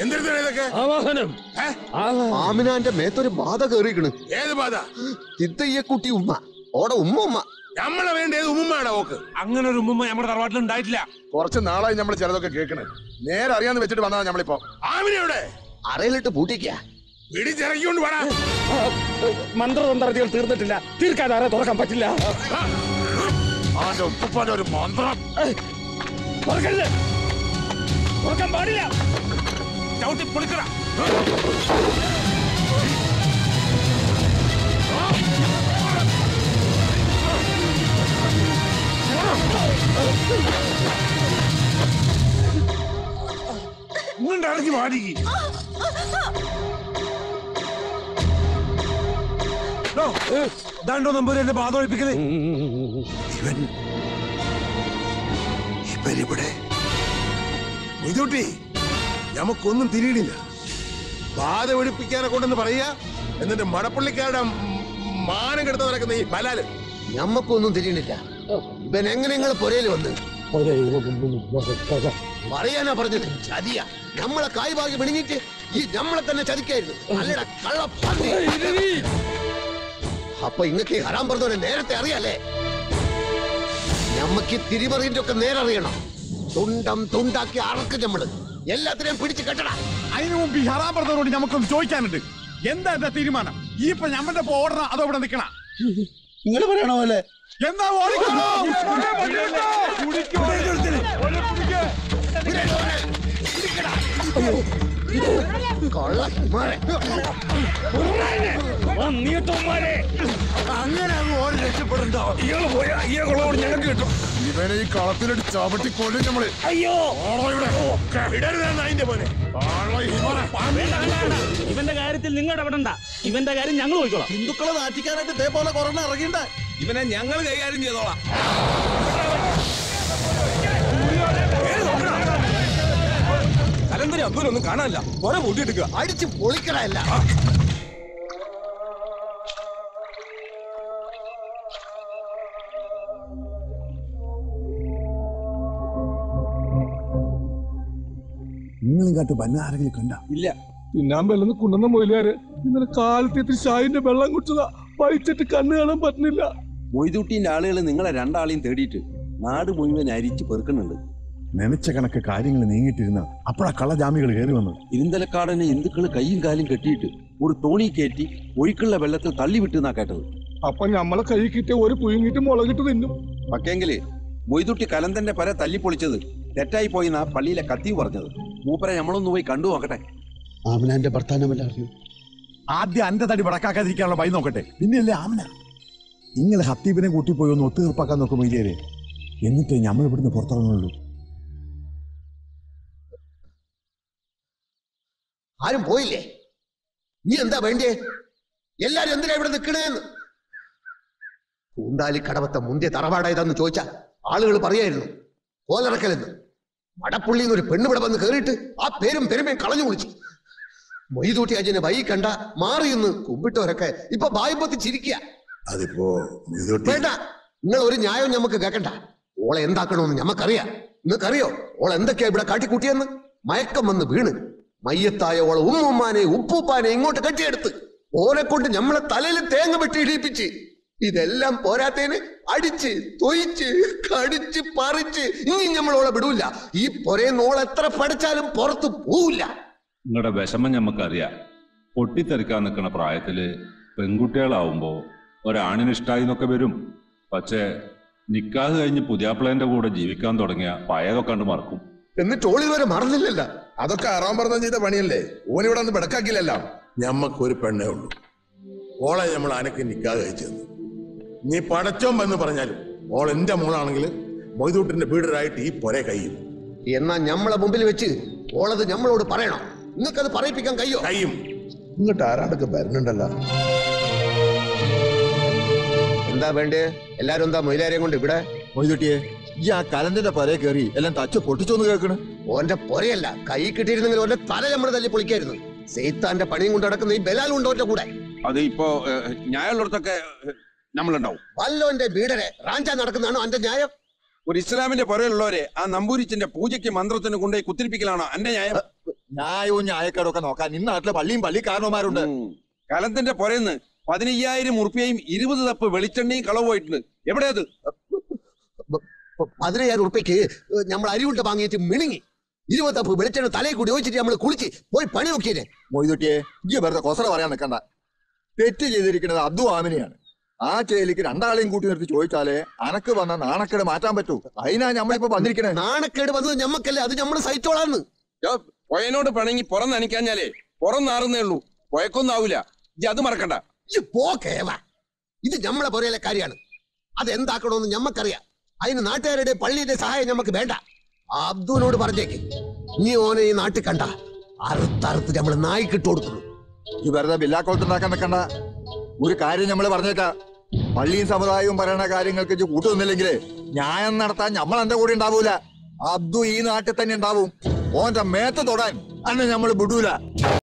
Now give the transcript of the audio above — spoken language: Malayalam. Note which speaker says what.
Speaker 1: എന്തൊക്കെ
Speaker 2: ആമിനാന്റെ മേത്തൊരു ബാധ കേറിക്കണ്.
Speaker 1: ഏത് ബാധ?
Speaker 2: ചിത്തയ്യക്കുട്ടി ഉമ്മ ഓടെ ഉമ്മ
Speaker 1: നമ്മളെ വേണ്ടത് ഉമ്മാടാ ഓക്ക്.
Speaker 3: അങ്ങനെ ഒരു ഉമ്മ നമ്മുടെ തറവാട്ടിൽ ഉണ്ടായിട്ടില്ല.
Speaker 1: കുറച്ച് നാളായി നമ്മൾ ചിലതൊക്കെ കേൾക്കണേ. നേരെ അറിയാന്ന് വെച്ചിട്ട് വന്നതാ നമ്മളിപ്പോ. ആമിനെവിടെ?
Speaker 2: അറയിലിട്ട് പൂട്ടിക്ക.
Speaker 1: പിടിച്ചിറക്കിക്കൊണ്ട് വേണം.
Speaker 3: മന്ത്രതന്ത്രകൾ തീർന്നിട്ടില്ല. തീർക്കാൻ ആരെ തുറക്കാൻ പറ്റില്ല.
Speaker 1: അവന്റെ ഉപ്പുപ്പാന്റെ ഒരു മന്ത്രം
Speaker 3: തുറക്കാൻ പാടില്ല. ചവിട്ടി പൊളിക്കട.
Speaker 1: ഇറങ്ങി മാടി.
Speaker 3: ദാണ്ടോ നമ്പൂരി എന്നെ ബാധ ഒഴിപ്പിക്കല്.
Speaker 1: ഇവരിവിടെ ഇതൂട്ടി നമുക്കൊന്നും തിരിയണില്ല. ബാധ ഒഴിപ്പിക്കാനെ കൊണ്ടെന്ന് പറയാ. എന്നിട്ട് മടപ്പള്ളിക്കാരുടെ മാനം കെടുത്ത് നടക്കുന്ന ഈ ബലാല്
Speaker 2: ഞമ്മക്കൊന്നും തിരിയണില്ല. ഇവൻ എങ്ങനെ നിങ്ങൾ പൊരയിൽ വന്ന് പറയാനാ പറഞ്ഞത്? ചതിയ നമ്മളെ കായ്ഭാഗ്യം മിണിങ്ങിട്ട് ഈ നമ്മളെ തന്നെ ചതിക്കായിരുന്നു. അല്ലട കള്ള. അപ്പൊ ഇങ്ങക്ക് ഹറാം പറഞ്ഞവനെ നേരത്തെ അറിയാലേ? ഞമ്മക്ക് തിരിമറിന്റെ ഒക്കെ നേരറിയണം. തുണ്ടം തുണ്ടാക്കി അറക്ക് നമ്മള് എല്ലാത്തിനെയും പിടിച്ച് കെട്ടണം.
Speaker 4: അതിനു മുമ്പ് ഈ ഹറാം പറഞ്ഞവരോട് നമുക്കൊന്ന് ചോദിക്കാനുണ്ട്. എന്താ എന്റെ തീരുമാനം? ഈ ഇപ്പൊ ഞമ്മന്റെ ഓടണം അതോ ഇവിടെ നിൽക്കണ?
Speaker 2: നിങ്ങൾ പറയണ പോലെ
Speaker 4: എന്താ ഓടിക്കണോ?
Speaker 1: അങ്ങനെ ഓരോ രക്ഷപ്പെടണ്ടോ? ഞങ്ങൾക്ക് കിട്ടും. ഇവനെ ഈ കളത്തിലിട്ട് ചവിട്ടി കൊല്ലും നമ്മള്. അയ്യോ അതിന്റെ പോലെ.
Speaker 5: ഇവന്റെ കാര്യത്തിൽ നിങ്ങൾ ഇടപെടണ്ട. ഇവന്റെ കാര്യം ഞങ്ങൾ നോക്കിക്കോളാം.
Speaker 2: ഹിന്ദുക്കളെ നാട്ടിക്കാനായിട്ട് ഇതേപോലെ കൊറോണ ഇറങ്ങിണ്ട.
Speaker 3: ഇവനെ ഞങ്ങൾ കൈകാര്യം ചെയ്തോളാം. കലന്തരി അബ്ദുലൊന്നും കാണാനില്ല. കുറെ കൂട്ടിയിട്ടിക്കുക.
Speaker 2: അടിച്ച് പൊളിക്കണല്ല.
Speaker 4: നിങ്ങളും കാട്ട് ബന്ന ആരെങ്കിലും കണ്ട?
Speaker 3: ഇല്ല.
Speaker 4: തിന്നാൻ വെള്ളം കുണ്ടുന്ന മൊയിലാര് ഇന്നലെ കാലത്ത് ഷായിന്റെ വെള്ളം കുടിച്ചതാ. വഹിച്ചിട്ട് കണ്ണ് കാണാൻ പറ്റുന്നില്ല.
Speaker 6: മൊയ്തൂട്ടിന്റെ ആളുകൾ നിങ്ങളെ രണ്ടാളെയും തേടിയിട്ട് നാട് മുഴുവൻ അരിച്ച് പെറുക്കുന്നുണ്ട്.
Speaker 4: നനച്ച കണക്ക് കാര്യങ്ങൾ നീങ്ങിട്ടിരുന്ന അപ്പഴാ കള്ളജാമികൾ കയറി വന്നത്.
Speaker 6: ഇരുന്തലക്കാടനെ ഹിന്ദുക്കള് കൈയും കാലും കെട്ടിയിട്ട് ഒരു തോണി കയറ്റി ഒഴുക്കുള്ള വെള്ളത്തിൽ തള്ളിവിട്ടെന്നാ കേട്ടത്.
Speaker 4: അപ്പൊ ഞമ്മളെ കൈ കിട്ടിയ ഒരു പുഴുങ്ങിട്ട് മുളകിട്ട് തിന്നും.
Speaker 6: പക്ഷെങ്കില് മൊയ്തൂട്ടി കലന്തന്റെ പര തല്ലിപ്പൊളിച്ചത് തെറ്റായി പോയിന്നാ പള്ളിയിലെ കത്തി പറഞ്ഞത്. മൂപ്പരെ നമ്മളൊന്ന് പോയി കണ്ടു നോക്കട്ടെ.
Speaker 2: ആമിനാന്റെ ഭർത്താനമല്ല അറിയൂ.
Speaker 4: ആദ്യം അന്റെ തടി വടക്കാക്കാതിരിക്കാനുള്ള ഭയം നോക്കട്ടെ, പിന്നെയല്ലേ ആമിന. നിങ്ങൾ ഹത്തീബിനെ കൂട്ടിപ്പോയി ഒന്ന് ഒത്തുതീർപ്പാക്കാൻ നോക്കും ഇല്ലേ? എന്നിട്ട് നമ്മൾ ഇവിടുന്ന് പുറത്തിറങ്ങുള്ളൂ.
Speaker 2: ആരും പോയില്ലേ? നീ എന്താ വേണ്ടേ? എല്ലാരും എന്തിനാ ഇവിടെ നിൽക്കണേന്ന്? പൂന്താലി കടവത്തെ മുന്തിയ തറവാടായതാന്ന് ചോദിച്ചാ ആളുകൾ പറയായിരുന്നു കോലറക്കലെന്ന്. മടപ്പുള്ളിന്ന് ഒരു പെണ്ണ് ഇവിടെ വന്ന് കേറിയിട്ട് ആ പേരും പെരുമയും കളഞ്ഞു വിളിച്ചു. മൊയ്തൂട്ടി അജനെ വൈ കണ്ട മാറിയെന്ന് കുമ്പിട്ടവരൊക്കെ ഇപ്പൊ ബായ്പത്തി ചിരിക്കുക.
Speaker 1: അതിപ്പോ
Speaker 2: വേണ്ട, നിങ്ങൾ ഒരു ന്യായവും ഞമ്മക്ക് കേക്കണ്ട. ഓളെ എന്താക്കണമെന്ന് ഞമ്മക്കറിയാം. നിങ്ങൾക്കറിയോ ഓളെ എന്തൊക്കെയാ ഇവിടെ കാട്ടിക്കൂട്ടിയെന്ന്? മയക്കം വന്ന് വീണ് മയ്യത്തായ ഓളെ ഉമ്മുമ്മാനെ ഉപ്പൂപ്പാനെ ഇങ്ങോട്ട് കെട്ടിയെടുത്ത് ഓനെ കൊണ്ട് ഞമ്മളെ തലയിൽ തേങ്ങ വെട്ടി ഇടിപ്പിച്ച് ഇതെല്ലാം പോരാത്തേന് അടിച്ച് തൊയിച്ച് കടിച്ച് പറിച്ച് ഇനി ഞമ്മളോളെ വിടൂല. ഈ പൊരേന്നോളെ എത്ര പഠിച്ചാലും പുറത്തു പോവില്ല.
Speaker 7: നിങ്ങളുടെ വിഷമം ഞമ്മക്കറിയാം. പൊട്ടിത്തെറിക്കാൻ നിൽക്കുന്ന പ്രായത്തില് പെൺകുട്ടികളാവുമ്പോ ഒരാണിനിഷ്ടായി എന്നൊക്കെ വരും. പക്ഷേ നിക്കാഹ് കഴിഞ്ഞ് പുതിയാപ്പിളേന്റെ കൂടെ ജീവിക്കാൻ തുടങ്ങിയ പഴയതൊക്കെ കണ്ട് മറക്കും.
Speaker 2: എന്നിട്ട് ഓളി വരെ മറന്നില്ലല്ല.
Speaker 1: അതൊക്കെ ആറാം പറഞ്ഞ ചെയ്ത പണിയല്ലേ? ഓനിവിടെ ഒന്ന് ബെടക്കാക്കില്ലല്ലോ. ഞമ്മക്കൊരു പെണ്ണേ ഉള്ളൂ. ഓളെ നമ്മൾ അനക്ക് നിക്കാഹ് കഴിച്ചു തന്നു. നീ പടച്ചോൻ എന്ന് പറഞ്ഞാലും ഓൾ എന്റെ മോളാണെങ്കിൽ മൊയ്തൂട്ടിന്റെ വീടരായിട്ട് ഈ പൊരെ കഴിയും.
Speaker 2: എന്നാ ഞമ്മളെ മുമ്പിൽ വെച്ച് ഓളത് ഞമ്മളോട് പറയണം. നിങ്ങൾക്കത് പറയിപ്പിക്കാൻ കഴിയും.
Speaker 1: ഇങ്ങോട്ട് ആരാടൊക്കെ വരുന്നുണ്ടല്ലോ.
Speaker 2: എന്താ വേണ്ടേ? എല്ലാരും എന്താ മൊയിലാരെയും കൊണ്ട് ഇവിടെ?
Speaker 4: മൊയ്തൂട്ടിയെ ഈ ആ കലന്തന്റെ പരയെ കയറി എല്ലാം തച്ച് പൊട്ടിച്ചോന്ന് കേൾക്കണ്.
Speaker 2: ഓന്റെ പൊരയല്ല, കൈ കിട്ടിയിരുന്നെങ്കിൽ ഓന്റെ തല നമ്മള് തല്ലി പൊളിക്കായിരുന്നു. സെയ്ത്താന്റെ പണിയും കൊണ്ട് നടക്കുന്ന ഈ ബലാൽ ഉണ്ടോ ഓന്റെ കൂടെ?
Speaker 6: അത് ഇപ്പോ ന്യായമുള്ളിടത്തൊക്കെ നമ്മളുണ്ടാവും.
Speaker 2: വല്ലോന്റെ വീടരെ റാഞ്ചാൻ നടക്കുന്നതാണോ അന്റെ ന്യായം?
Speaker 6: ഒരു ഇസ്ലാമിന്റെ പുറയിലുള്ളവരെ ആ നമ്പൂരിച്ചന്റെ പൂജയ്ക്ക് മന്ത്രത്തിന് കൊണ്ടുപോയി കുത്തിരിപ്പിക്കലാണോ അന്റെ ന്യായം?
Speaker 8: ന്യായവും ന്യായക്കേടൊക്കെ നോക്കാൻ ഇന്ന് നാട്ടിലെ പള്ളിയും പള്ളിക്കാരന്മാരുണ്ട്.
Speaker 6: കലന്തന്റെ പുറന്ന് 15,000 ഉറുപ്പിയയും 20 തപ്പ് വെളിച്ചെണ്ണയും കളവ് പോയിട്ടുണ്ട്. എവിടെയത്?
Speaker 2: 15,000 ഉറുപ്പ്യക്ക് നമ്മൾ അരിവുണ്ട വാങ്ങിയിട്ട് മിണുങ്ങി 20 തപ്പ് വെളിച്ചെണ്ണ തലയിൽ കൂടി ഒഴിച്ചിട്ട് നമ്മൾ കുളിച്ച് പോയി പണി നോക്കിയേ.
Speaker 8: മൊയ്തുട്ടിയെ ഇജ്ജ് വെറുതെ കൊസറ പറയാൻ നിൽക്കണ്ട. തെറ്റ് ചെയ്തിരിക്കുന്നത് അബ്ദു ആമിനെയാണ്. ആ ചേലിക്ക് രണ്ടാളെയും കൂട്ടി നിർത്തി ചോദിച്ചാലേ അനക്ക് വന്ന നാണക്കേട് മാറ്റാൻ പറ്റൂ. അതിനാ നമ്മളിപ്പോ വന്നിരിക്കണേ.
Speaker 2: നാണക്കേട് വന്നത് ഞമ്മക്കല്ലേ, അത് നമ്മള് സഹിച്ചോളാന്ന്.
Speaker 6: പൊയനോട് പിണങ്ങി പുറം നനയ്ക്കാഞ്ഞാലേ പുറം നാറുന്നേ ഉള്ളൂ, പൊയക്കൊന്നും ആവൂല. അത് മറക്കണ്ട.
Speaker 2: ഇത് നമ്മളെ പുറയിലെ കാര്യമാണ്. അതെന്താക്കണമെന്ന് ഞമ്മക്കറിയാം. അതിന് നാട്ടുകാരുടെ പള്ളിയുടെ സഹായം ഞമ്മക്ക് വേണ്ട. അബ്ദുവിനോട് പറഞ്ഞേക്ക്, നീ ഓനെ ഈ നാട്ടിൽ കണ്ട അറുത്തറുത്ത് നമ്മള് നായിക്കിട്ട് കൊടുക്കുന്നു.
Speaker 8: ഈ വെറുതെ ബില്ലാക്കോളത്തുണ്ടാക്കാൻ നിൽക്കണ്ട. ഒരു കാര്യം നമ്മൾ പറഞ്ഞേക്കാ, പള്ളിയും സമുദായവും പറയുന്ന കാര്യങ്ങൾക്ക് ഇജ്ജ് കൂട്ടുനിന്നില്ലെങ്കിലേ ന്യായം നടത്താൻ നമ്മൾ എന്റെ കൂടെ ഉണ്ടാവൂല. അബ്ദു ഈ നാട്ടിൽ തന്നെ ഉണ്ടാവും. ഓന്റെ മേത്ത് തൊടാൻ അന്ന് നമ്മൾ വിടൂല.